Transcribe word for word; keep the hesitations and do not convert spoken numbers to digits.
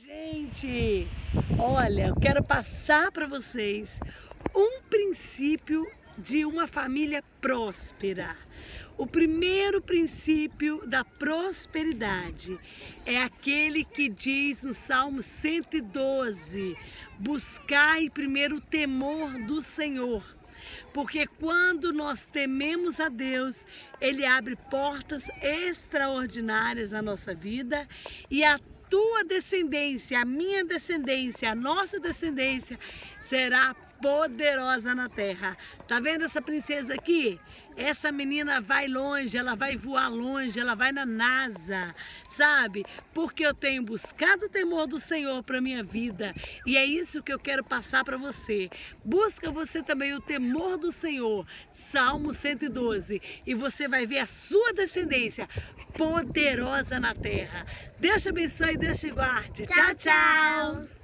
Gente, olha, eu quero passar para vocês um princípio de uma família próspera. O primeiro princípio da prosperidade é aquele que diz no Salmo cento e doze: buscai primeiro o temor do Senhor. Porque quando nós tememos a Deus, Ele abre portas extraordinárias na nossa vida e a tua descendência, a minha descendência, a nossa descendência será poderosa na terra. Tá vendo essa princesa aqui? Essa menina vai longe, ela vai voar longe, ela vai na NASA, sabe? Porque eu tenho buscado o temor do Senhor para minha vida e é isso que eu quero passar para você. Busca você também o temor do Senhor, Salmo cento e doze, e você vai ver a sua descendência poderosa na terra. Deus te abençoe e Deus te guarde. Tchau, tchau!